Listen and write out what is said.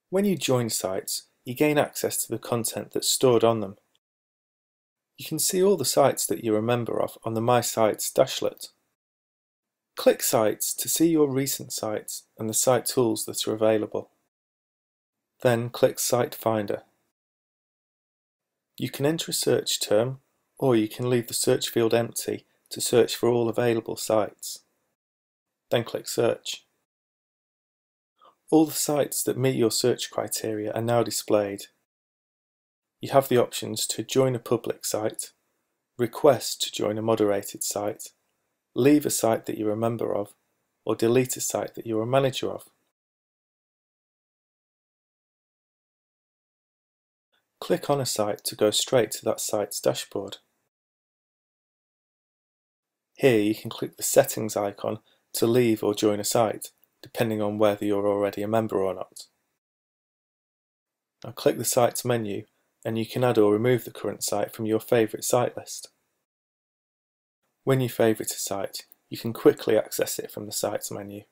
When you join sites, you gain access to the content that's stored on them. You can see all the sites that you're a member of on the My Sites dashlet. Click Sites to see your recent sites and the site tools that are available. Then click Site Finder. You can enter a search term, or you can leave the search field empty to search for all available sites. Then click Search. All the sites that meet your search criteria are now displayed. You have the options to join a public site, request to join a moderated site, leave a site that you're a member of, or delete a site that you're a manager of. Click on a site to go straight to that site's dashboard. Here you can click the settings icon to leave or join a site, depending on whether you're already a member or not. Now click the Sites menu and you can add or remove the current site from your favourite site list. When you favourite a site, you can quickly access it from the Sites menu.